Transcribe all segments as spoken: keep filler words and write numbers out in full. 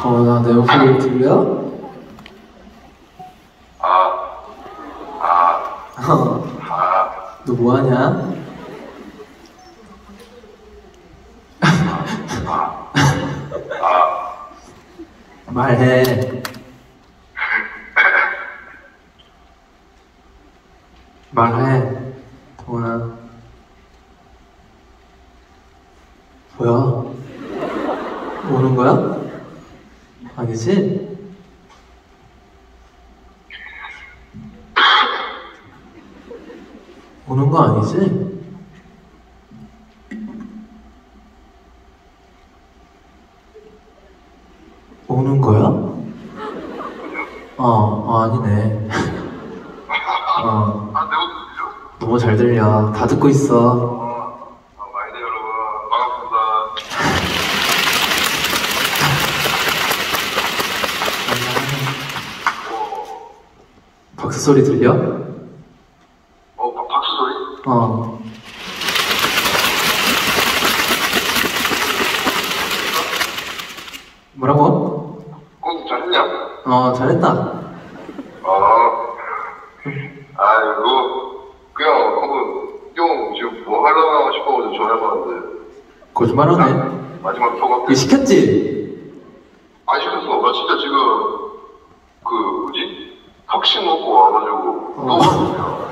도훈아, 내 목소리 들려? 아, 아, 어, 아, 너 뭐하냐? 아, 말해. 말해, 도훈아. 뭐야? 오는 거야? 아니지? 오는 거 아니지? 오는 거야? 어, 어 아니네. 어, 아, 내 목소리 들려? 너무 잘 들려. 다 듣고 있어. 어, 아, 마이네 여러분, 반갑습니다. 박수 소리 들려? 어, 박- 박수 소리? 어. 뭐라고? 꼭 잘했냐? 어, 잘했다. 어, 아이고, 그냥 한번 형 지금 뭐 하려고 싶어가지고 전화해봤는데 거짓말하네. 마지막 소감. 이거 시켰지? 안 시켰어. 나 진짜 지금 그 뭐지? 턱식 먹고 와가지고 어. 너무 맛있어요.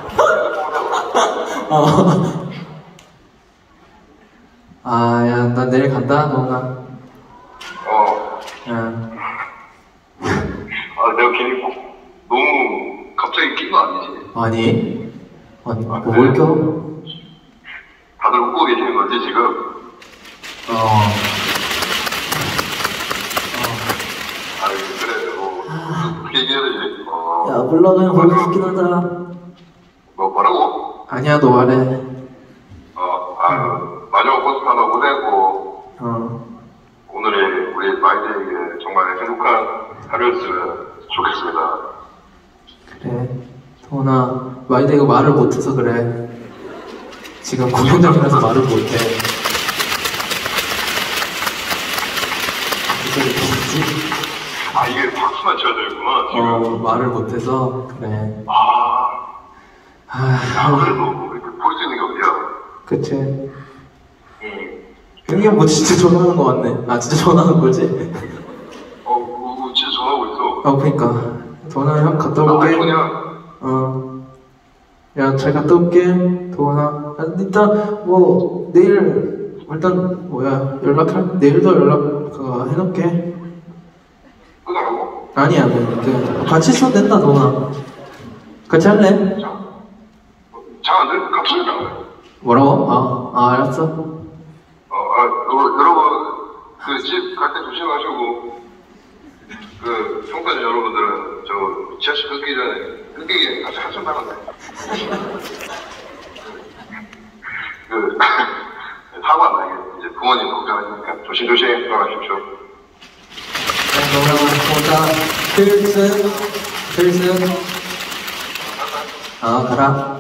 어. 아, 야, 나 내일 간다, 너가. 어, 야. 아 내가 괜히 꼭 너무 갑자기 낀 거 아니지? 아니? 아니, 아, 뭘 그래? 껴? 다들 웃고 계시는 거지 지금? 어. 아유 그래 뭐 어떻게 얘기해야 되지? 어, 야, 물론 그냥 거기 좋긴 하다. 뭐 뭐라고? 아니야, 너 말해. 어, 아유 마지막 버스 하나 보내고 어. 오늘의 우리 마이드에게 정말 행복한 하루였으면 좋겠습니다. 그래. 도훈아, 마이데이가 말을 못해서 그래. 지금 공연장이라서 말을 못해. 무슨 소리지? 아 이게 박수만 쳐야 되겠구나 지금. 어, 말을 못해서 그래. 아, 아, 야 그래도 이렇게 볼 수 있는 게 어디야? 그치. 응. 형이 뭐 진짜 전화하는 거 같네. 아, 진짜 전화하는 거지? 어, 어, 진짜 전화하고 있어. 아, 그니까. 도훈아, 형 갔다 나 올게. 아이폰이야. 어. 야, 잘 갔다 올게, 도훈아. 아, 일단, 뭐, 내일, 일단, 뭐야, 연락할, 내일도 연락, 그거, 해놓을게. 끊어라고? 아니야, 뭐, 그, 같이 있어도 된다, 도훈아. 같이 할래? 자, 잘안 돼? 갑자기라고. 뭐라고? 아, 아, 알았어. 어, 아, 여, 여러분, 그 집 갈 때 조심하시고, 그 청소년 여러분들은 저 지하철 끊기기 전에 끊기기 같이 한참 나갔네. 그 사고 안 나게 이제 부모님 걱정하시니까 조심조심 돌아가십시오. 네, 도훈아, 고맙다. 필승, 필승. 아, 가라.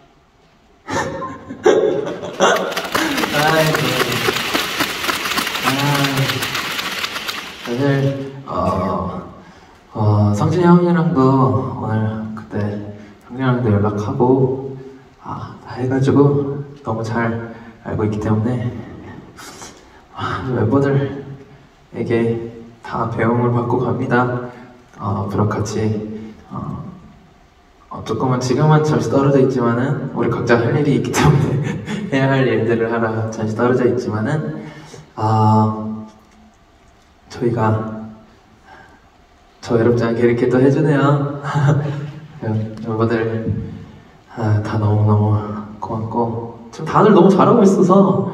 아이고. 아, 사실, 어, 어, 성진이 형이랑도 오늘 그때 형이랑도 연락하고, 아, 다 해가지고 너무 잘 알고 있기 때문에, 아, 멤버들에게 다 배움을 받고 갑니다. 어, 앞으로 같이, 어, 어, 조금은 지금은 잠시 떨어져 있지만은 우리 각자 할 일이 있기 때문에 해야 할 일들을 하러 잠시 떨어져 있지만은 아 저희가 저 외롭지 않게 이렇게 또 해주네요. 멤버들 아, 다 너무너무 고맙고 지금 다들 너무 잘하고 있어서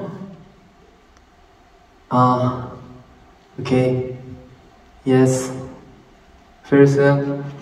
아 오케이 예스 필승